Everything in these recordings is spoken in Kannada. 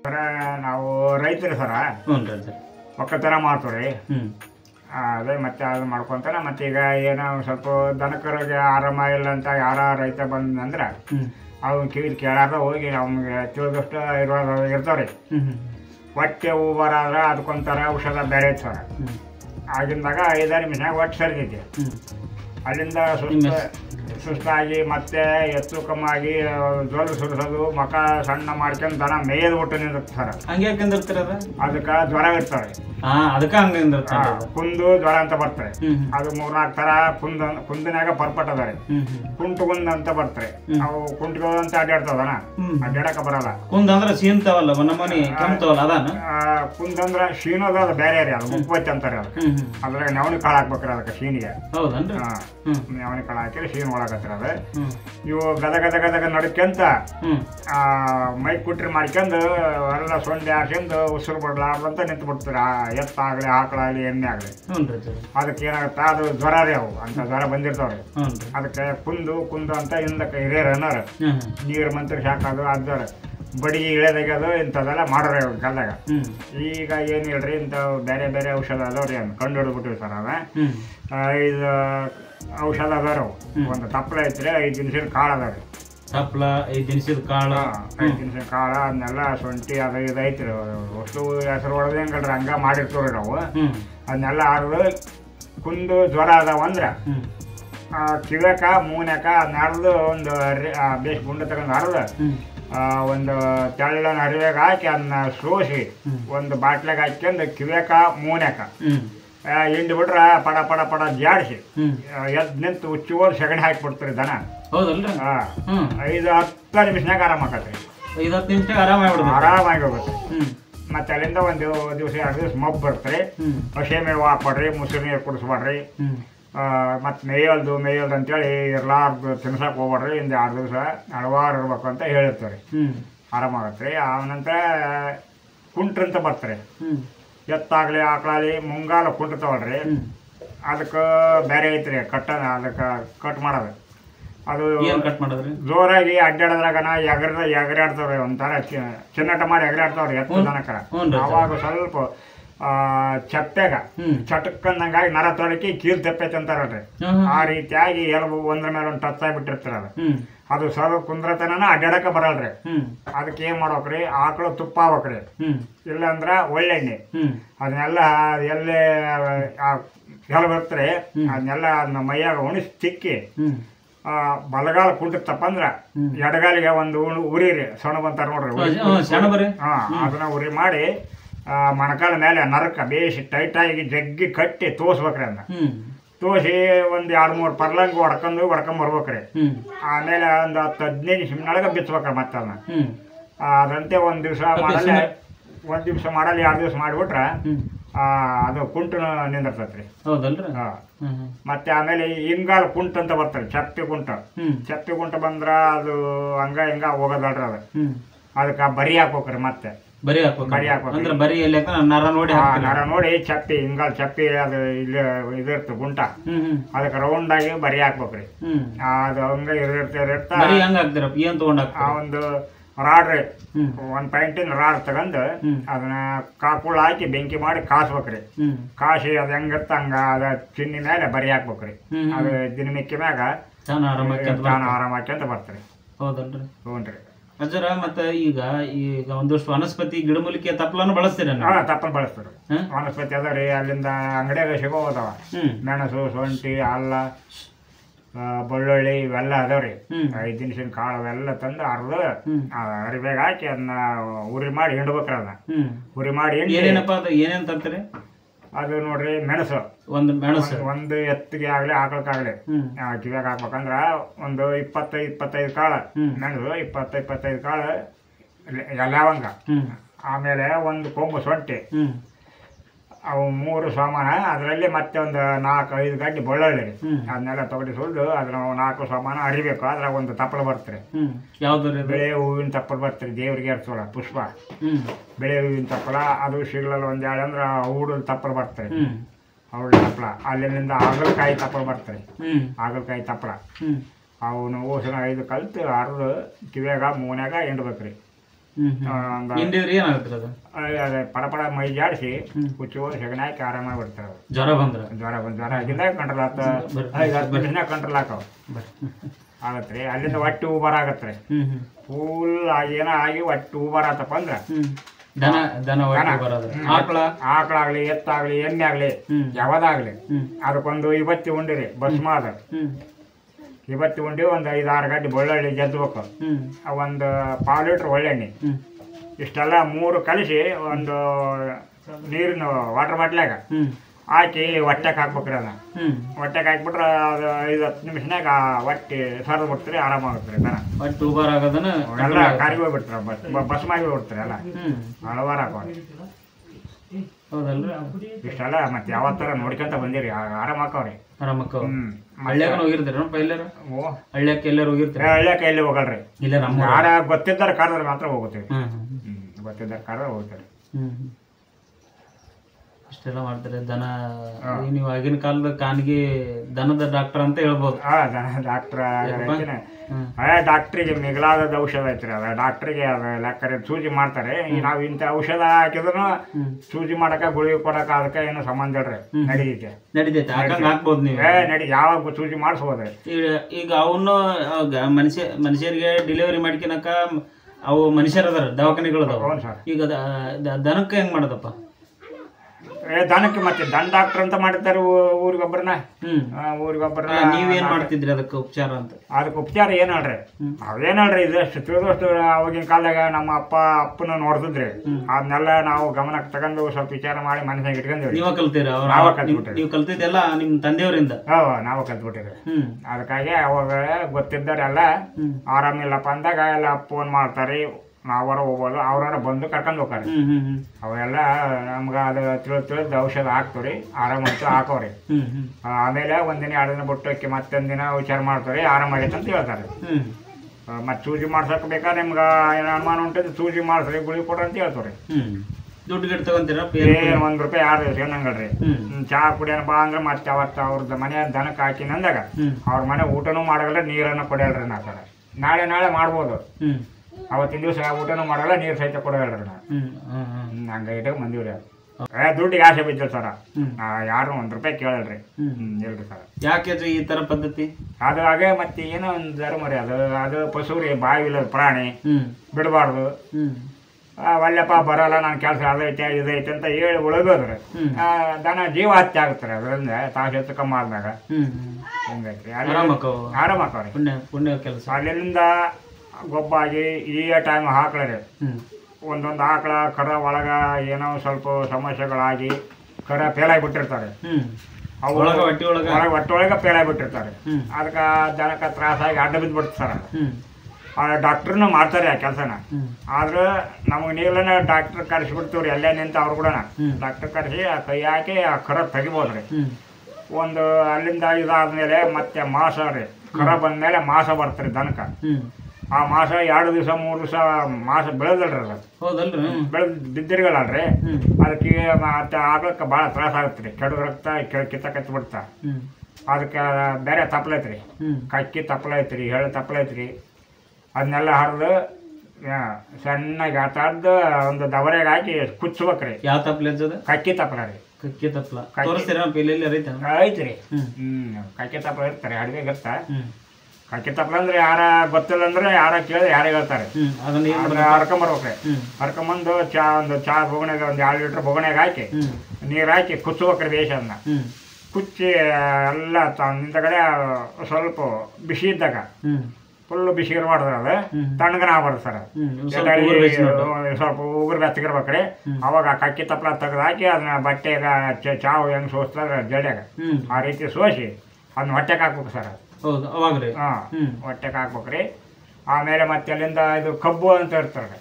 ಸರ ನಾವು ರೈತರು ಸರ ಹ್ಞೂ ರೀ ಸರ್ ಒಕ್ಕಲ್ತನ ಮಾಡ್ತೀವಿ. ಹ್ಞೂ ಅದೇ ಮತ್ತೆ ಅದು ಮಾಡ್ಕೊತಾನೆ. ಮತ್ತೆ ಈಗ ಏನೋ ಸ್ವಲ್ಪ ದನಕರಿಗೆ ಆರಾಮ ಇಲ್ಲ ಅಂತ ಯಾರ ರೈತ ಬಂದಂದ್ರೆ ಅವ್ನು ಕೇಳಾರ್ದ ಹೋಗಿ ಅವ್ನಿಗೆ ತಿಳಿದಷ್ಟು ಇರ್ತಾವ್ರಿ. ಹೊಟ್ಟೆ ಹೂ ಬರಾದ್ರೆ ಅದಕ್ಕೊಂಥರ ಔಷಧ ಬೇರೆ ಐತೆ ಸರ. ಆಗಿಂದಾಗ 5-6 ನಿಮಿಷನಾಗ ಹೊಟ್ಟೆ ಸರಿತೈತಿ. ಅಲ್ಲಿಂದ ಸುಸ್ತಾಗಿ ಮತ್ತೆ ಎತ್ತು ಕಮ್ಮಾಗಿ ಜೋಲು ಸುರಿಸೋದು, ಮಕ ಸಣ್ಣ ಮಾಡ್ಕೊಂಡು ದನ ಮೇಯದ್ ಬಿಟ್ಟು ನಿಂದಿರ್ತ ಸರ್. ಹಂಗೆ ಯಾಕಂದಿರ್ತೀರ ಅದಕ್ಕೆ ಜ್ವರ ಇರ್ತಾರೆ. ಅದಕ್ಕೆ ಹಂಗೆ ಕುಂದು ಜ್ವರ ಅಂತ ಬರ್ತಾರೆ. ಅದು 3-4 ತರ ಕುಂದಿನಾಗ ಪರ್ಪಟ್ ಅದಾರೆ. ಕುಂಟುಗುಂದ್ ಅಂತ ಬರ್ತಾರೆ. ಅವು ಕುಂಟ್ಗಳು ಅಂತ ಅಡ್ಡಾಡ್ತಾವದನ, ಅಡ್ಡಾಡಕ ಬರಲ್ಲ. ಕುಂದ್ ಅಂದ್ರೆ ಸೀನ್ತಾವಲ್ಲ ನಮ್ಮನಿ ಕೆಮ್ತಾವಲ್ಲ ಅದಾನ. ಕುಂದಂದ್ರ ಶೀನೋದ ಅದು ಬೇರೆ ರೀ, ಅದು ಮುಪ್ಪಚ್ಚಿ ಅಂತಾರೆ. ಅದಕ್ಕೆ ಅದ್ರಾಗ ನವಣಿ ಕಾಳು ಹಾಕ್ಬೇಕ್ರಿ. ಅದಕ್ಕೆ ಶೀನಿಗೆ ಹೌದನ್ರಿ ನವಣಿ ಕಾಳು ಹಾಕಿರಿ ಶೀನ್ ಒಳಗತ್ತಿರ. ಅದು ಇವು ಗದ ಗದ ಗದಗ ನಡ್ಕಂತ ಮೈ ಕುಟ್ರಿ ಮಾಡ್ಕೊಂಡು ಎಲ್ಲ ಸೊಂಡೆ ಹಾಕ್ಯಂದು ಉಸಿರು ಬಿಡ್ಲಾರ್ದಂತ ನಿಂತು ಬಿಡ್ತಾರೆ. ಎತ್ತಾಗಲಿ ಆಕಳಾಗಲಿ ಎಣ್ಣೆ ಆಗಲಿ. ಅದಕ್ಕೆ ಏನಾಗುತ್ತೆ, ಅದು ಜ್ವರ ರೀ. ಅವು ಅಂತ ಜ್ವರ ಬಂದಿರ್ತಾವ್ರಿ. ಅದಕ್ಕೆ ಕುಂದು ಅಂತ ಹಿಂದಕ್ಕೆ ಹಿರಿಯರ್ ಅನ್ನೋರು ನೀರು ಮಂತ್ರಿ ಹಾಕೋದು, ಅದ್ರ ಬಡಿ ಇಳೆದಾಗ್ಯದು ಇಂಥದ್ದೆಲ್ಲ ಮಾಡೋರಿ ಅವ್ರ ಕಾಲದಾಗ. ಈಗ ಏನು ಹೇಳ್ರಿ, ಇಂಥ ಬೇರೆ ಬೇರೆ ಔಷಧ ಅದಾವ್ರಿ. ಅನ್ನು ಕಂಡು ಹಿಡ್ಬಿಟ್ಟಿವಿ ಸರ್. ಅದ 5 ಔಷಧ ಅದಾರವು. ಒಂದು ತಪ್ಪಲ ಐತ್ರಿ, 5 ದಿನಸಿನ ಕಾಳು ಅದಾವ್ರಿ. ತಪ್ಪಲ 5 ದಿನಸಿದ ಕಾಳು, 5 ದಿನಸಿನ ಕಾಳು, ಅದನ್ನೆಲ್ಲ ಶುಂಠಿ ಅದು ಇದು ಐತ್ರಿ. ಅಷ್ಟು ಹೆಸರು ಹೊಡೆದಂಗಲ್ರಿ, ಹಂಗ ಮಾಡಿರ್ತೀವ್ರಿ ನಾವು. ಅದನ್ನೆಲ್ಲ ಹರಿದು ಕುಂದು ಜ್ವರ ಅದಾವಂದ್ರೆ ಕಿವ್ಯಾಕ ಮೂನ್ಯಾಕ ಅದನ್ನ ಹರಿದು ಒಂದು ಬೇಸ್ ಗುಂಡ ತಗೊಂಡು ಹರಿದು ಒಂದು ತೆಳ್ಳನ ಅರಿವೆಗೆ ಹಾಕಿ ಅದನ್ನ ಸೋಸಿ ಒಂದು ಬಾಟ್ಲಾಗ ಹಾಕ್ಯಂದು ಕಿವ್ಯಾಕ ಮೂನ್ಯಾಕ ಹಿಂಡಿ ಬಿಟ್ರ ಪಡ ಪಡ ಪಡ ಜಾಡಿಸಿ ಎದ್ದು ನಿಂತು ಉಚ್ಚಿ ಹೋದ್ ಸಗಣಿ ಹಾಕಿಬಿಡ್ತೀರಿ ದನ. ಹೌದಲ್ರಿ 5-10 ನಿಮಿಷನಾಗ ಆರಾಮ ಆಕತ್ರಿ. 5-10 ನಿಮಿಷ ಆರಾಮಾಗಿ ಹೋಗುತ್ತೆ. ಮತ್ತೆ ಅಲ್ಲಿಂದ ಒಂದು ದಿವಸ 2 ದಿವಸ ಮಬ್ಬು ಬರ್ತಾರೆ. ಹಸೆ ಮೇವು ಹಾಕ್ಬೇಡ್ರಿ, ಮುಸುರು ನೀರು ಕುಡಿಸ್ಬೇಡ್ರಿ. ಮತ್ತು ಮೇಯಲ್ದು ಅಂತೇಳಿ ಇರ್ಲಾರ್ದು ತಿನ್ಸಕ್ಕೆ ಹೋಗ್ಬೇಡ್ರಿ. 2 ದಿವಸ ಹಳವಾರು ಇರ್ಬೇಕು ಅಂತ ಹೇಳಿರ್ತಾರೆ. ಆರಾಮಾಗತ್ತೆ ರೀ. ಆನಂತರ ಕುಂಟ್ರಂತ ಬರ್ತಾರೆ. ಎತ್ತಾಗಲಿ ಆಕಳಾಗಲಿ ಮುಂಗಾಲ ಕುಂಟ್ತಾವಲ್ರಿ, ಅದಕ್ಕೆ ಬೇರೆ ಐತ್ರಿ ಕಟ್ಟನ. ಅದಕ್ಕೆ ಕಟ್ ಮಾಡೋದು ಅದು ಜೋರಾಗಿ ಅಡ್ಡಾಡೋದ್ರಾಗನ ಎಗರಾಡ್ತಾವ್ರಿ. ಒಂಥರ ಚಿನ್ನಟ ಮಾಡಿ ಎಗರಾಡ್ತಾವ್ರಿ ಎತ್ತು ದನಕರ. ಅವಾಗ ಸ್ವಲ್ಪ ಚಪ್ಪೆಗ ಚಟಕ್ಕಂದಂಗಾಗಿ ನರ ತೊಡಕಿ ಕೀಲ್ ತೆಪ್ಪೈತೆ ಅಂತಾರಲ್ರಿ. ಆ ರೀತಿಯಾಗಿ ಎಲುಬು ಒಂದ್ರ ಮೇಲೆ ಒಂದು ಟಚ್ ಆಗಿಬಿಟ್ಟಿರ್ತಾರ. ಅದು ಸ್ವಲ್ಪ ಕುಂದ್ರತನ ಅಡ್ಡಾಡಕ ಬರಲ್ರಿ. ಅದಕ್ಕೆ ಏನ್ ಮಾಡ್ಬೇಕ್ರಿ, ಆಕಳು ತುಪ್ಪ ಆಗ್ಬೇಕ್ರಿ, ಇಲ್ಲಾಂದ್ರ ಒಳ್ಳೆಣ್ಣೆ. ಅದನ್ನೆಲ್ಲ ಎಲ್ಲೇ ಎಲ ಬರ್ತಾರೆ ಅದನ್ನೆಲ್ಲ ಅದನ್ನ ಮೈಯಾಗ ಉಣಿಸಿ ತಿಕ್ಕಿ ಬಲಗಾಲ ಕುಂಟಿರ್ತಪ್ಪ ಅಂದ್ರ ಎಡಗಾಲಿಗೆ ಒಂದು ಉರಿರಿ, ಸಣ್ಣ ಬಂತಾರ ನೋಡ್ರಿ. ಅದನ್ನ ಉರಿ ಮಾಡಿ ಮೊಣಕಾಲ ಮೇಲೆ ನರಕ ಬೇಸಿ ಟೈಟಾಗಿ ಜಗ್ಗಿ ಕಟ್ಟಿ ತೋಸ್ಬೇಕ್ರಿ. ಅದನ್ನ ತೋಸಿ ಒಂದು 2-3 ಪರ್ಲಂಗ್ ಹೊಡ್ಕೊಂಬರ್ಬೇಕ್ರಿ. ಆಮೇಲೆ ಒಂದು 10-15 ನಿಮಿಷನೊಳಗೆ ಬಿಚ್ಚಬೇಕ್ರಿ. ಮತ್ತೆ ಅದನ್ನ ಅದಂತೆ ಒಂದು ದಿವಸ ಮಾಡಲ್ಲ, 2 ದಿವಸ ಮಾಡಿಬಿಟ್ರೆ ಅದು ಕುಂಟು ನಿಂದಿರ್ತೈತ್ರಿ. ಮತ್ತೆ ಆಮೇಲೆ ಹಿಂಗಾಲ ಕುಂಟ ಅಂತ ಬರ್ತಾರೆ. ಚಪ್ಪಿ ಕುಂಟ ಬಂದ್ರ ಅದು ಹಂಗ ಹಿಂಗ ಹೋಗೋದಲ್ರಿ. ಅದು ಅದಕ್ಕೆ ಬರಿ ಹಾಕ್ಬೇಕ್ರಿ. ಮತ್ತೆ ಬರಿ ಹಾಕ್ಬೇಕು. ನರ ನೋಡಿ ಚಪ್ಪಿ ಹಿಂಗಾಲ ಚಪ್ಪಿ ಅದು ಇಲ್ಲಿ ಇದಿರ್ತ ಗುಂಟ, ಅದಕ್ಕೆ ರೌಂಡ್ ಆಗಿ ಬರಿ ಹಾಕ್ಬೇಕ್ರಿ. ಅದು ಹಂಗ ಇರ್ತಾ ಒಂದು ರಾಡ್ ರೀ, 1 ಪಾಯಿಂಟಿನ ರಾಡ್ ತಗೊಂಡು ಅದನ್ನ ಕಾಕುಳ ಹಾಕಿ ಬೆಂಕಿ ಮಾಡಿ ಕಾಸ್ಬೇಕ್ರಿ. ಕಾಸಿ ಅದು ಹೆಂಗಿರ್ತ ಹಂಗ ಅದ ಚಿನ್ನಿ ಮೇಲೆ ಬರಿ ಹಾಕ್ಬೇಕ್ರಿ. ಅದು ದಿನಮಿಕ್ಕಿ ಮ್ಯಾಗ ತಾನು ಆರಾಮಾಕ್ಯಂತ ಬರ್ತಾರೆ. ಹೌದಲ್ರಿ? ಹ್ಞೂನ್ರಿ. ಅಜ್ಜರ ಮತ್ತೆ ಈಗ ಒಂದಷ್ಟು ವನಸ್ಪತಿ ಗಿಡಮೂಲಿಕೆ ತಪ್ಪಲನ್ನು ಬಳಸ್ತೀರ? ತಪ್ಪಲ್ ಬಳಸ್ತಾರೆ. ವನಸ್ಪತಿ ಅದ ರೀ, ಅಲ್ಲಿಂದ ಅಂಗಡಿಯಾಗ ಸಿಗೋದವ. ಮೆಣಸು, ಶುಂಠಿ, ಅಲ್ಲ, ಬೆಳ್ಳುಳ್ಳಿ ಇವೆಲ್ಲ ಅದಾವ್ರಿ. 5 ದಿನಸಿನ ಕಾಳು ಅವೆಲ್ಲ ತಂದು ಹರಿದು ಅರಿಬೇಗ ಹಾಕಿ ಅದನ್ನ ಉರಿ ಮಾಡಿ ಹಿಂಡ್ಬೇಕ್ರಿ. ಅದನ್ನ ಉರಿ ಮಾಡಿ ಏನೇನ್ ತರ್ತೀರಿ? ಅದು ನೋಡ್ರಿ, ಮೆಣಸು ಒಂದು ಎತ್ತಿಗೆ ಆಗ್ಲಿ ಆಕಳಕ್ಕಾಗ್ಲಿ ಕಿವ್ಯಾಗ ಹಾಕ್ಬೇಕಂದ್ರ ಒಂದು 20-25 ಕಾಳು ಮೆಣಸು, 20-25 ಕಾಳು ಲವಂಗ, ಆಮೇಲೆ ಒಂದು ಕೊಂಬು ಶುಂಠಿ, ಅವು 3 ಸಾಮಾನ. ಅದರಲ್ಲಿ ಮತ್ತೆ ಒಂದು 4-5 ಗಡ್ಡೆ ಬೆಳ್ಳುಳ್ಳಿ ಅದನ್ನೆಲ್ಲ ತೊಗಡಿ ಸುಳ್ಳು ಅದನ್ನ 4 ಸಾಮಾನು ಅರಿಬೇಕು. ಅದ್ರಾಗ ಒಂದು ತಪ್ಪಲು ಬರ್ತಾರೆ. ಬೆಳೆ ಹೂವಿನ ತಪ್ಪಲು ಬರ್ತಾರೆ, ದೇವ್ರಿಗೆ ಏರ್ಸೋಳ ಪುಷ್ಪ. ಬೆಳೆ ಹೂವಿನ ತಪ್ಪಲ ಅದು ಸಿಗ್ಲಲ್ಲ. 1-2 ಅಂದ್ರೆ ಔಡಲ್ ತಪ್ಪಲು ಬರ್ತಾರೆ. ಔಡಲ್ ತಪ್ಪಲ. ಅಲ್ಲಿಂದ ಹಾಗಲಕಾಯಿ ತಪ್ಪಲು ಬರ್ತಾರೆ. ಹಾಗಲಕಾಯಿ ತಪ್ಪಲ ಅವನು ಓಸನ 5 ಕಲ್ತು ಹರಿದು ಕಿವ್ಯಾಗ ಮೂನ್ಯಾಗ ಹಿಂಡ್ಬೇಕ್ರಿ. ಒಂದು ಹಿಂಡಿದ್ರೆ ಏನಾಗುತ್ತೆ ಅದು ಅದೇ ಪಡ ಮೈ ಜಾಡಿಸಿ ಕುಚ್ಚು ಸೆಗಣಿ ಹಾಕಿ ಆರಾಮಾಗಿ ಬಿಡ್ತಾರೆ. ಜ್ವರ ಬಂದ್ರೆ ಜ್ವರ ಆಗಿದ್ದಾಗ ಕಂಟ್ರೋಲ್ ಆಗ್ತದೆ. 5-10 ನಿಮಿಷನಾಗ ಕಂಟ್ರೋಲ್ ಆಕವ ಆಗತ್ತೆ ರೀ. ಅಲ್ಲಿಂದ ಹೊಟ್ಟೆ ಉಬಾರ ಆಗತ್ತೆ ರೀ. ಫುಲ್ ಏನೋ ಆಗಿ ಹೊಟ್ಟೆ ಉಬಾರ ಆತಪ್ಪ ಅಂದ್ರೆ ಆಕಳಾಗ್ಲಿ ಎತ್ತಾಗ್ಲಿ ಎಮ್ಮೆ ಆಗ್ಲಿ ಯಾವ್ದಾಗ್ಲಿ ಅದಕ್ಕೊಂದು ಇವತ್ತಿ ಉಂಡಿರಿ ಭಸ್ಮ ಅದ. ಇವತ್ತಿ ಉಂಡಿ ಒಂದು 5-6 ಗಂಟೆ ಬೆಳ್ಳುಳ್ಳಿ ಜಜ್ಬೇಕು. ಒಂದು 1/4 ಲೀಟ್ರ್ ಒಳ್ಳೆಣ್ಣೆ ಇಷ್ಟೆಲ್ಲ 3 ಕಲಿಸಿ ಒಂದು ನೀರಿನ ವಾಟರ್ ಬಾಟ್ಲಾಗ ಹಾಕಿ ಹೊಟ್ಟೆಗೆ ಹಾಕ್ಬೇಕ್ರಿ. ಅದನ್ನ ಹೊಟ್ಟೆಗೆ ಹಾಕ್ಬಿಟ್ರೆ ಅದು 5-10 ನಿಮಿಷನಾಗ ಹೊಟ್ಟೆ ಸರಿದು ಬಿಡ್ತೀರಿ, ಆರಾಮಾಗುತ್ತೆ ದನ. ಹೊಟ್ಟೆ ಉಬಾರ ಆಗೋದನ್ನ ಎಲ್ಲ ಕಾರಿಗೆ ಹೋಗ್ಬಿಡ್ತಾರೆ, ಭಸ್ಮಾಗಿ ಹೋಗ್ಬಿಡ್ತಾರೆ ಎಲ್ಲ ಹಳವಾರ ಹಾಕೋರಿ. ಹೌದಲ್ರಿ? ಇಷ್ಟೆಲ್ಲ ಮತ್ತೆ ಯಾವತ್ತರ ನೋಡ್ಕೊಂತ ಬಂದಿರಿ, ಆರಾಮ ಹಾಕವ್ರಿ. ಆರಾಮಕ್ಕ ಹಳ್ಳ್ಯಾಗ ಹೋಗಿರ್ತೀರ ಪೈಲರ್? ಹಳ್ಳ್ಯಾಕ ಎಲ್ಲರೂ ಹೋಗಿರ್ತೀರ? ಹಳ್ಳ್ಯಾಕ ಎಲ್ಲಿ ಹೋಗಲ್ರಿ. ಇಲ್ಲ ನಮ್ಮ ಯಾರ ಗೊತ್ತಿದ್ದಾರೆ ಕಾರ್ದ್ರೆ ಮಾತ್ರ ಹೋಗ್ತೀವಿ. ಗೊತ್ತಿದ್ದಾರೆ ಕಾರ್ದ್ರೆ ಹೋಗ್ತಾರೆ. ಇಷ್ಟೆಲ್ಲ ಮಾಡ್ತಾರೆ. ದನ ನೀವು ಆಗಿನ ಕಾಲದ ಕಾನಿಗೆ ದನದ ಡಾಕ್ಟರ್ ಅಂತ ಹೇಳ್ಬೋದು. ಡಾಕ್ಟರ್ ಡಾಕ್ಟ್ರಿಗೆ ಮಿಗಿಲಾದ ಔಷಧ ಐತ್ರಿ. ಅದ ಡಾಕ್ಟ್ರಿಗೆ ಅದ ಲೆಕ್ಕರೆ ಸೂಜಿ ಮಾಡ್ತಾರೆ. ನಾವು ಇಂಥ ಔಷಧ ಹಾಕಿದ್ರು ಸೂಜಿ ಮಾಡಕ ಗುಳಿಗೆ ಕೊಡಕ ಅದಕ್ಕೆ ಏನು ಸಂಬಂಧ ಇಲ್ರಿ, ನಡೀತೈತೆ ಹಾಕ್ಬೋದು ನೀವು. ನಡಿ ಯಾವಾಗ ಸೂಜಿ ಮಾಡಿಸ್ಬೋದ್ರಿ. ಈಗ ಅವನು ಮನುಷ್ಯರಿಗೆ ಡೆಲಿವರಿ ಮಾಡ್ಕೊಳಕ ಅವು ಮನುಷ್ಯರ ಅದಾರ, ದವಾಖಾನೆಗಳು ಅದಾವ. ಈಗ ದನಕ್ಕೆ ಹೆಂಗ್ ಮಾಡೋದಪ್ಪ? ದನಕ್ಕೆ ಮತ್ತೆ ದನ ಡಾಕ್ಟರ್ ಅಂತ ಮಾಡಿದ್ದಾರೆ ಊರಿಗೊಬ್ಬರನ್ನ. ಊರಿಗೊಬ್ಬರನ್ನ ನೀವೇನ್ ಮಾಡ್ತಿದ್ರಿ ಅದಕ್ಕೆ ಉಪಚಾರ ಅಂತ? ಅದಕ್ಕೆ ಉಪಚಾರ ಏನ್ ಹೇಳ್ರಿ, ಅವೇನಲ್ರಿ ಇದಷ್ಟು ತಿಳಿದಷ್ಟು ಅವಾಗಿನ ಕಾಲದಾಗ ನಮ್ಮ ಅಪ್ಪನ ನೋಡ್ತಿದ್ರಿ. ಅದನ್ನೆಲ್ಲ ನಾವು ಗಮನಕ್ಕೆ ತಗೊಂಡು ಸ್ವಲ್ಪ ವಿಚಾರ ಮಾಡಿ ಮನಸ್ಸಿನಾಗ ಇಟ್ಕೊಂಡ್ರಿ. ನೀವ ಕಲ್ತೀರ? ನಾವ ಕಲ್ತ್ಬಿಟ್ಟಿರಿ. ನೀವು ಕಲ್ತಿದ್ದೆಲ್ಲ ನಿಮ್ ತಂದೆಯವರಿಂದ? ನಾವ ಕಲ್ತ್ಬಿಟ್ಟಿರಿ. ಅದಕ್ಕಾಗಿ ಅವಾಗ ಗೊತ್ತಿದ್ದಾರೆಲ್ಲ ಆರಾಮಿಲ್ಲಪ್ಪ ಅಂದಾಗ ಎಲ್ಲ ಫೋನ್ ಮಾಡ್ತಾರೆ, ನಾವರ ಹೋಗ್ಬೋದು, ಅವ್ರ ಬಂದು ಕರ್ಕೊಂಡು ಹೋಗ್ತಾರೆ. ಅವೆಲ್ಲ ನಮ್ಗೆ ಅದು ತಿಳಿದು ಔಷಧ ಹಾಕ್ತೀವಿ, ಆರಾಮಂತೂ ಹಾಕೋರಿ. ಆಮೇಲೆ ಒಂದಿನ 2 ದಿನ ಬಿಟ್ಟು ಮತ್ತೊಂದು ದಿನ ವಿಚಾರ ಮಾಡ್ತಾರೆ, ಆರಾಮಾಗೈತೆ ಅಂತ ಹೇಳ್ತಾರೆ. ಮತ್ತೆ ಸೂಜಿ ಮಾಡ್ಸಕ್ ಬೇಕಾದ್ರೆ ನಿಮ್ಗೆ ಏನು ಅನುಮಾನ ಉಂಟಿದ್ದು ಸೂಜಿ ಮಾಡ್ಸ್ರಿ, ಗುಳಿ ಕೊಡ್ರಿ ಅಂತ ಹೇಳ್ತಾರೆ. ದುಡ್ಡು ಗಿಡ ತಗೊಂತೀರ? ₹1 2 ದಿವಸ ಏನಂಗಲ್ರಿ. ಚಹಾ ಕುಡಿಯೋಣ ಬಾ ಅಂದ್ರೆ ಮತ್ತೆ ಅವತ್ತು ಅವ್ರದ್ದು ಮನೆ ದನಕ್ಕೆ ಹಾಕಿನ ಅಂದಾಗ ಅವ್ರ ಮನೆ ಊಟನೂ ಮಾಡಲ್ಲ, ನೀರನ್ನು ಕೊಡಲ್ರಿ. ನಾಳೆ ಮಾಡ್ಬೋದು, ಅವತ್ತಿನ ದಿವಸ ಊಟನೂ ಮಾಡಲ್ಲ, ನೀರು ಸಹಿತ ಕೊಡಲ್ರಿ. ಹಂಗೆ ಇಟ್ಟಾಗ ಬಂದಿವ್ರಿ. ದುಡ್ಡಿಗೆ ಆಸೆ ಬಿದ್ದ ಸರ, ಯಾರು ₹1 ಕೇಳಲ್ರಿ. ಹೇಳ್ರಿ ಸರ್. ಯಾಕೆ ಈ ತರ ಪದ್ಧತಿ? ಅದು ಹಾಗೆ ಮತ್ತೆ ಏನೋ ಒಂದು ಧರ್ಮ ರೀ. ಅದು ಪಶು ರೀ, ಬಾಯಿಲ್ಲದ ಪ್ರಾಣಿ, ಬಿಡಬಾರ್ದು. ಒಳ್ಳೆಪ್ಪ ಬರಲ್ಲ, ನನ್ನ ಕೆಲಸ ಅದೈತೆ ಇದೈತೆ ಅಂತ ಹೇಳಿ ಉಳಿದೋದ್ರಿ. ದನ ಜೀವ ಹತ್ಯೆ ಆಗುತ್ತಾರೆ ಅದರಿಂದ, ತಾಸು ಹೆಚ್ಚು ಕಮ್ಮಿ ಆದ್ಮೇಗ. ಹಿಂಗೈತ್ರಿ, ಆರಾಮಕ್ಕವ್ರಿ. ಪುಣ್ಯ ಕೆಲಸ. ಅಲ್ಲಿಂದ ಗೊಬ್ಬಾಗಿ ಈ ಟೈಮ್ ಹಾಕ್ಲರಿ. ಒಂದೊಂದು ಆಕಳ ಕರ ಒಳಗ ಏನೋ ಸ್ವಲ್ಪ ಸಮಸ್ಯೆಗಳಾಗಿ ಕರ ಫೇಲಾಗಿಬಿಟ್ಟಿರ್ತಾರೆ. ಅವು ಹೊಟ್ಟೆಯೊಳಗೆ ಫೇಲಾಗಿಬಿಟ್ಟಿರ್ತಾರೆ. ಅದಕ್ಕೆ ದನಕ್ಕೆ ತ್ರಾಸಾಗಿ ಅಡ್ಡ ಬಿದ್ದುಬಿಡ್ತಾರೆ. ಡಾಕ್ಟ್ರನ್ನ ಮಾಡ್ತಾರೆ ಆ ಕೆಲಸನ. ಆದ್ರೆ ನಮಗೆ ನೀಲನ ಡಾಕ್ಟರ್ ಕರೆಸಿಬಿಡ್ತೀವ್ರಿ, ಎಲ್ಲೇ ನಿಂತ ಅವ್ರು ಕೂಡ ಡಾಕ್ಟರ್ ಕರೆಸಿ ಆ ಕೈ ಹಾಕಿ ಆ ಕರ ತೆಗಿಬೋದ್ರಿ. ಒಂದು ಅಲ್ಲಿಂದ ಇದಾದ್ಮೇಲೆ ಮತ್ತೆ ಮಾಸ ರೀ, ಕರ ಬಂದ್ಮೇಲೆ ಮಾಸ ಬರ್ತಾರೆ ದನಕ್ಕೆ. ಆ ಮಾಸ 2 ದಿವಸ 3 ದಿವಸ ಮಾಸ ಬೆಳೆದಲ್ರಿ. ಅದು ಹೌದಲ್ರಿ, ಬೆಳೆದ್ ಬಿದ್ದಿರ್ಗಲ್ರಿ. ಅದಕ್ಕೆ ಮತ್ತೆ ಆಗ್ಲಕ್ಕೆ ಭಾಳ ತ್ರಾಸ ಆಗುತ್ತೆ ರೀ. ಕೆಡು ರಕ್ತ ಕಿತ್ತ ಬಿಡ್ತಾ. ಅದಕ್ಕೆ ಬೇರೆ ತಪ್ಪಲ ಐತ್ರಿ, ಕಕ್ಕಿ ತಪ್ಪಲ ಐತ್ರಿ, ಎಳ್ಳು ತಪ್ಪಲ ಐತ್ರಿ. ಅದನ್ನೆಲ್ಲ ಹರಿದು ಸಣ್ಣಗೆ ಆಟಾಡ್ದು ಒಂದು ದವರೆಗೆ ಹಾಕಿ ಕುಚ್ಬೇಕ್ರಿ. ಯಾವ ತಪ್ಪಲ? ಕಕ್ಕಿ ತಪ್ಪಲ ರೀ. ಕಕ್ಕಿ ತಪ್ಪಲ ಐತ್ರಿ. ಕಕ್ಕಿ ತಪ್ಪಲ ಇರ್ತಾರೆ, ಅಡುಗೆ ಇರ್ತಾ. ಕಕ್ಕಿ ತಪ್ಪಲ ಅಂದ್ರೆ ಯಾರ ಗೊತ್ತಿಲ್ಲ ಅಂದ್ರೆ ಯಾರ ಕೇಳಿದ್ರೆ ಯಾರಿಗೆ ಹೇಳ್ತಾರೆ. ಹರ್ಕೊಂಬರ್ಬೇಕ್ರಿ. ಹರ್ಕೊಂಬಂದು ಒಂದು ಚಾ ಬೊಗಣೆಗೆ ಒಂದು 2 ಲೀಟ್ರ್ ಬೊಗಣೆಗೆ ಹಾಕಿ ನೀರು ಹಾಕಿ ಕುಚ್ಬೇಕ್ರಿ. ಬೇಷ ಅದನ್ನ ಕುಚ್ಚಿ ಎಲ್ಲ ಹಿಂದಗಡೆ ಸ್ವಲ್ಪ ಬಿಸಿ ಇದ್ದಾಗ, ಫುಲ್ ಬಿಸಿ ಇರಬಾರ್ದು, ಅದು ತಣ್ಣಗನ ಆಗ್ಬಾರ್ದು ಸರ್. ಸ್ವಲ್ಪ ಉಗುರು ಬೆಚ್ಚಗಿರ್ಬೇಕ್ರಿ. ಅವಾಗ ಕಕ್ಕಿ ತಪ್ಪಲ ತೆಗೆದು ಹಾಕಿ ಅದನ್ನ ಬಟ್ಟೆಗೆ ಚಾವು ಹೆಂಗ್ ಸೋಸ್ತಾರೆ ಜಡ್ಯಾಗ ಆ ರೀತಿ ಸೋಸಿ ಅದನ್ನ ಹೊಟ್ಟೆಗೆ ಹಾಕ್ಬೇಕು ಸರ್. ಹೊಟ್ಟೆಗೆ ಹಾಕ್ಬೇಕ್ರಿ. ಆಮೇಲೆ ಮತ್ತೆ ಅಲ್ಲಿಂದ ಇದು ಕಬ್ಬು ಅಂತ ಇರ್ತಾರೆ.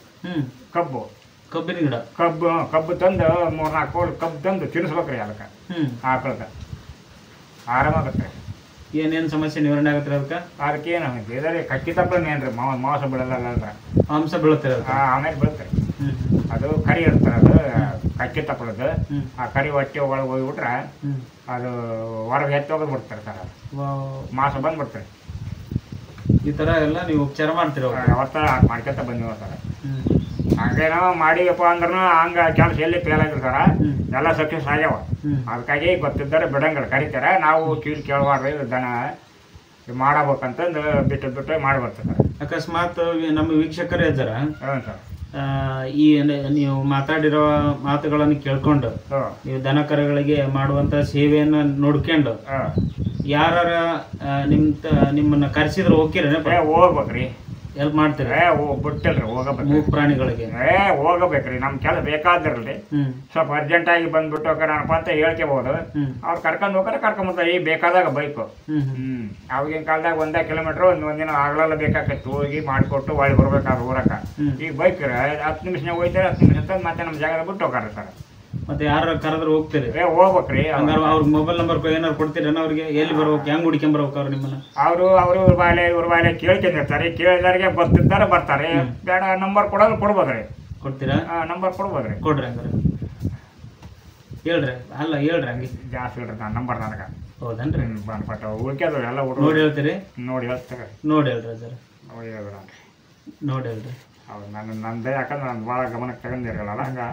ಕಬ್ಬಿನ ಗಿಡ, ಕಬ್ಬು ತಂದು 3-4 ಕೋಲ್ ಕಬ್ಬು ತಂದು ತಿನ್ನಿಸ್ಬೇಕ್ರಿ ಅದಕ್ಕೆ, ಆಕಳಕ್ಕೆ. ಆರಾಮಾಗತ್ತೆ. ಏನೇನು ಸಮಸ್ಯೆ ನಿವಾರಣೆ ಆಗತ್ತೆ ಅದಕ್ಕೆ ಏನಾಗುತ್ತೆ ಇದರಲ್ಲಿ ಕಕ್ಕಿ ತಪ್ಪಲ ಏನ್ರಿ ಮಾಂಸ ಬೀಳಲ್ಲ, ಮಾಂಸ ಬೀಳುತ್ತೆ. ಆಮೇಲೆ ಬೀಳ್ತಾರೆ. ಅದು ಕರಿ ಇರ್ತಾರೆ, ಅದು ಕಕ್ಕಿ ತಪ್ಪಲದ್ದು. ಆ ಕರಿ ಹೊಟ್ಟೆ ಒಳಗೆ ಹೋಗ್ಬಿಟ್ರೆ ಅದು ಹೊರಗೆ ಎತ್ತೋಗೋದು ಬಿಡ್ತಾರೆ ಸರ್. ಮಾಂಸ ಬಂದ್ಬಿಡ್ತಾರೆ. ಈ ತರ ಎಲ್ಲ ನೀವು ಉಪಚಾರ ಮಾಡ್ತೀರ? ಯಾವತ್ತ ಮಾಡ್ಕೊಂತ ಬಂದಿವ ಸರ್. ಹಂಗೇನೋ ಮಾಡಿವಪ್ಪ ಅಂದ್ರೂ ಹಂಗೆ ಕೆಲಸ ಎಲ್ಲಿ ಫೇಲ್ ಆಗಿರ್ತಾರ ಎಲ್ಲ ಸಕ್ಸಸ್ ಆಗ್ಯಾವ. ಅದಕ್ಕಾಗಿ ಗೊತ್ತಿದ್ದಾರೆ ಬಿಡಂಗಿಲ್ಲ, ಕರಿತಾರೆ. ನಾವು ಕೀಳು ಕೇಳಬಾರ್ದು, ದನ ಮಾಡಬೇಕಂತಂದು ಬಿಟ್ಟು ಮಾಡಿ ಬರ್ತಾರೆ. ಅಕಸ್ಮಾತ್ ನಮ್ಮ ವೀಕ್ಷಕರೇ ಇದ್ದಾರ, ಹ್ಞೂ ಸರ್, ಈ ನೀವು ಮಾತಾಡಿರೋ ಮಾತುಗಳನ್ನು ಕೇಳ್ಕೊಂಡು ನೀವು ದನ ಕರುಗಳಿಗೆ ಮಾಡುವಂತ ಸೇವೆಯನ್ನ ನೋಡ್ಕೊಂಡು ಯಾರ ನಿಮ್ಮನ್ನ ಕರೆಸಿದ್ರೆ ಹೋಗ್ಬೇಕ್ರಿ, ಹೆಲ್ಪ್ ಮಾಡ್ತೀರಿ? ಬಿಟ್ಟಿಲ್ರಿ, ಹೋಗಬೇಕು. ಮೂಕ ಪ್ರಾಣಿಗಳಿಗೆ ಹೋಗಬೇಕ್ರಿ. ನಮ್ ಕೆಲಸ ಬೇಕಾದಿರಲಿ, ಸ್ವಲ್ಪ ಅರ್ಜೆಂಟ್ ಆಗಿ ಬಂದ್ಬಿಟ್ಟು ಹೋಗೋಣಪ್ಪ ಅಂತ ಹೇಳ್ಕೋಬಹುದು. ಅವ್ರು ಕರ್ಕೊಂಡು ಹೋಗ್ರೆ ಕರ್ಕೊಂಬರ್ತಾರೆ. ಈಗ ಬೇಕಾದಾಗ ಬೈಕು. ಅವಾಗಿನ ಕಾಲದಾಗ 1 ಕಿಲೋಮೀಟರ್ ಒಂದಿನ ಆಗ್ಲೆಲ್ಲ ಬೇಕಾಗತ್ತು, ಹೋಗಿ ಮಾಡಿಕೊಟ್ಟು ಒಳ್ಳೆ ಬರ್ಬೇಕಾದ್ರೆ ಊರಕ್ಕ. ಈಗ ಬೈಕ್ 10 ನಿಮಿಷನಾಗ ಹೋಗ್ತಾರೆ, 10 ನಿಮಿಷ ಅಂತ ಮತ್ತೆ ನಮ್ಮ ಜಾಗದ ಬಿಟ್ಟು ಹೋಗಾರ ಸರ್. ಮತ್ತೆ ಯಾರು ಕರೆದ್ರೆ ಹೋಗ್ತೀರಿ? ಹೋಗ್ಬೇಕ್ರಿ. ಹಂಗಾರ ಅವ್ರ ಮೊಬೈಲ್ ನಂಬರ್ ಏನಾರು ಕೊಡ್ತೀರೇನ ಅವ್ರಿಗೆ? ಎಲ್ಲಿ ಬರ್ಬೇಕು, ಹೆಂಗ್ ಹುಡ್ಕೊಂಬರ್ಬೇಕು ಅವ್ರು ನಿಮ್ಮನ್ನ? ಅವರು ಇವ್ರ ಬಾಲೆ ಕೇಳ್ಕೊಂಡಿರ್ತಾರೆ. ಕೇಳಿದವ್ರಿಗೆ ಗೊತ್ತಿದ್ದಾರೆ ಬರ್ತಾರೆ. ಬೇಡ ನಂಬರ್ ಕೊಡೋದು ಕೊಡ್ಬೋದ್ರಿ. ಕೊಡ್ತೀರಾ? ನಂಬರ್ ಕೊಡ್ಬೋದ್ರಿ. ಕೊಡ್ರಿ ಹಂಗಾರೆ. ಹೇಳ್ರಿ, ಅಲ್ಲ ಹೇಳ್ರಿ, ಹಂಗೆ ಜಾಸ್ತಿ ಹೇಳ್ರಿ ನಾನು ನಂಬರ್ ನನಗೆ. ಹೌದನ್ರಿ? ಬಂದ್ಬಿಟ್ಟು ಉಳ್ಕ್ಯಾದ ಎಲ್ಲ ನೋಡಿ ಹೇಳ್ತೀರಿ? ನೋಡಿ ಹೇಳ್ತಾರೆ. ನೋಡಿ ಹೇಳ್ರಿ ಸರ್, ನೋಡಿ ಹೇಳ್ರಿ. ನೋಡಿ ಹೇಳ್ರಿ. ಹೌದು, ನಂದೇ ಯಾಕಂದ್ರೆ ನಾನು ಭಾಳ ಗಮನಕ್ಕೆ ತಗೊಂಡಿರಲ್ಲ ಹಂಗ.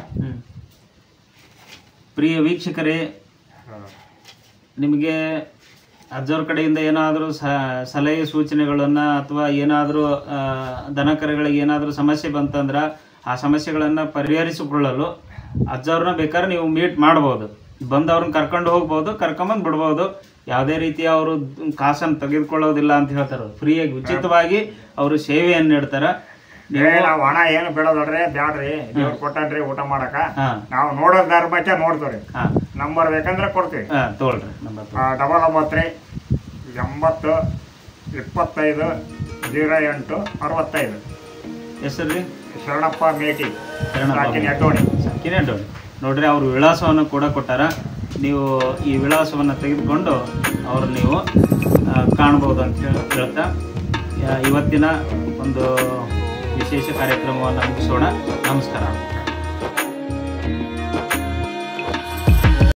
ಪ್ರಿಯ ವೀಕ್ಷಕರೇ, ನಿಮಗೆ ಅಜ್ಜವ್ರ ಕಡೆಯಿಂದ ಏನಾದರೂ ಸಲಹೆ ಸೂಚನೆಗಳನ್ನು ಅಥವಾ ಏನಾದರೂ ದನಕರುಗಳಿಗೆ ಏನಾದರೂ ಸಮಸ್ಯೆ ಬಂತಂದ್ರೆ ಆ ಸಮಸ್ಯೆಗಳನ್ನು ಪರಿಹರಿಸಿಕೊಳ್ಳಲು ಅಜ್ಜವ್ರನ್ನ ಬೇಕಾದ್ರೆ ನೀವು ಮೀಟ್ ಮಾಡ್ಬೋದು. ಬಂದವ್ರನ್ನ ಕರ್ಕೊಂಡು ಹೋಗ್ಬೋದು, ಕರ್ಕೊಂಬಂದು ಬಿಡ್ಬೋದು. ಯಾವುದೇ ರೀತಿಯ ಅವರು ಕಾಸನ್ನು ತೆಗೆದುಕೊಳ್ಳೋದಿಲ್ಲ ಅಂತ ಹೇಳ್ತಾರೆ. ಫ್ರೀಯಾಗಿ ಉಚಿತವಾಗಿ ಅವರು ಸೇವೆಯನ್ನು ನೀಡ್ತಾರೆ. ನಾವು ಹಣ ಏನು ಬಿಡೋದಲ್ರಿ, ಬ್ಯಾಡ್ರಿ. ದೇವ್ರು ಕೊಟ್ಟನ್ರಿ ಊಟ ಮಾಡಕ. ನಾವು ನೋಡೋದಾರ ಬಚ್ಚ ನೋಡ್ತೀವಿ. ನಂಬರ್ ಬೇಕಂದ್ರೆ ಕೊಡ್ತೀವಿ. ತಗೊಳ್ರಿ ನಂಬರ್. 99 80 25 08 65. ಹೆಸರು ರೀ? ಶರಣಪ್ಪ ಮೇಟಿ, ಅಡ್ಡೋಣಿ. ನೋಡ್ರಿ, ಅವ್ರ ವಿಳಾಸವನ್ನು ಕೂಡ ಕೊಟ್ಟಾರ. ನೀವು ಈ ವಿಳಾಸವನ್ನು ತೆಗೆದುಕೊಂಡು ಅವ್ರು ನೀವು ಕಾಣ್ಬೋದು ಅಂತ ಹೇಳ್ತಾ ಇವತ್ತಿನ ಒಂದು ವಿಶೇಷ ಕಾರ್ಯಕ್ರಮವನ್ನು ಮುಗಿಸೋಣ. ನಮಸ್ಕಾರ.